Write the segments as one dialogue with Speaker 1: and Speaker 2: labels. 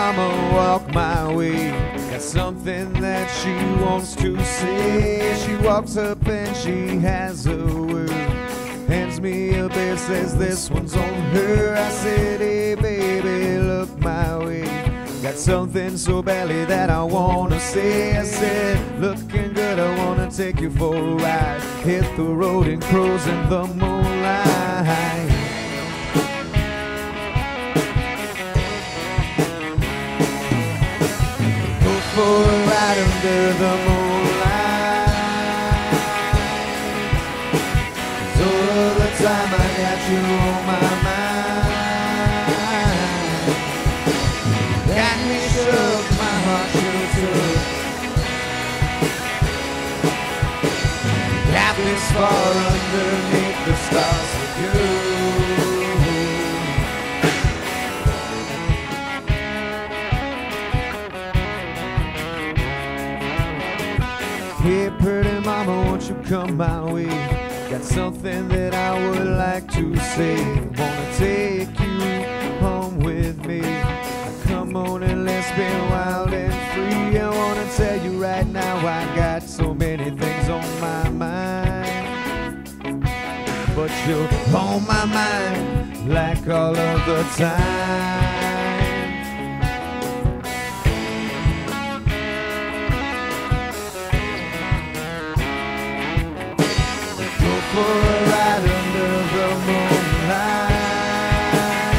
Speaker 1: mama walk my way. Got something that she wants to say. She walks up and she has a word, hands me a beer, says this one's on her. I said, hey baby, look my way. Got something so badly that I wanna say. I said, looking good, I wanna take you for a ride. Hit the road and cruise in the moonlight. Go for a ride under the moonlight. 'Cause all the time I got you on my mind. Got me shook, my heart sure took. Got this far underneath the stars with you. Hey pretty mama, won't you come my way? Got something that I would like to say. Wanna take you home with me. Come on and let's be wild and free. I wanna tell you right now, I got so many things on my mind, but you're on my mind like all of the time. Go for a ride under the moonlight.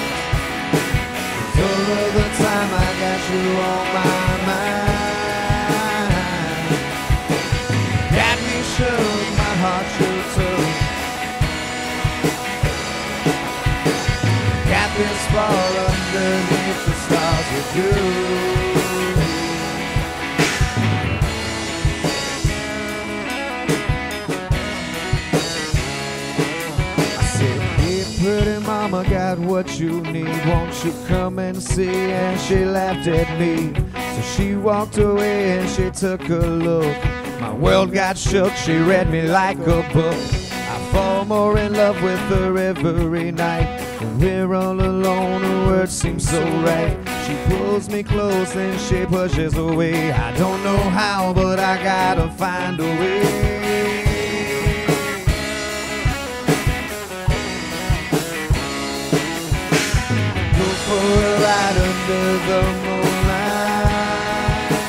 Speaker 1: All of the time I got you on my mind. Got me shook, my heart sure took. Got this far underneath the stars with you. I said, hey pretty mama, got what you need, won't you come and see? And she laughed at me, so she walked away and she took a look. My world got shook, she read me like a book. I fall more in love with her every night. When we're all alone, her words seem so right. She pulls me close and she pushes away. I don't know how, but I gotta find a way. For a ride under the moonlight.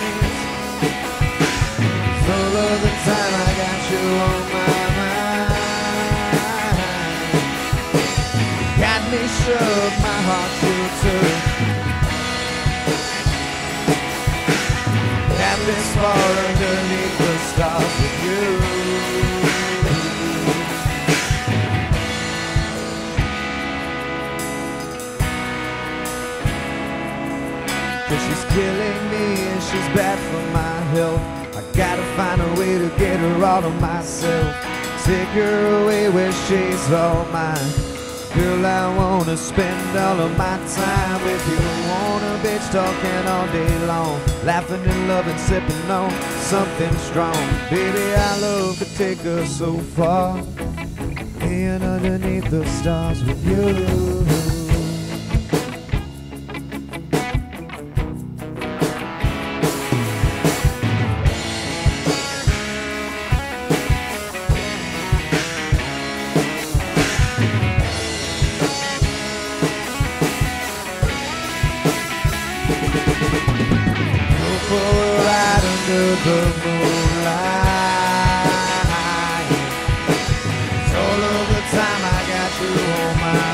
Speaker 1: All of the time I got you on my mind. Got me shook, my heart sure took. Got this far underneath the stars with you. She's killing me and she's bad for my health. I gotta find a way to get her all to myself. Take her away where she's all mine. Girl, I wanna spend all of my time with you. Want a bitch talking all day long, laughing and loving, sipping on something strong. Baby, our love could take us so far, being underneath the stars with you. For a ride under the moonlight. All of the time I got you on my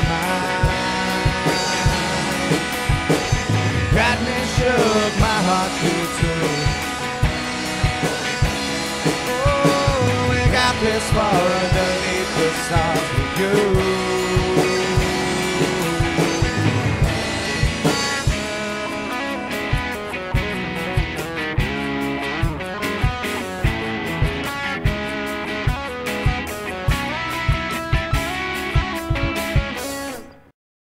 Speaker 1: mind. Got me shook, my heart sure took. Oh, we got this far underneath the stars.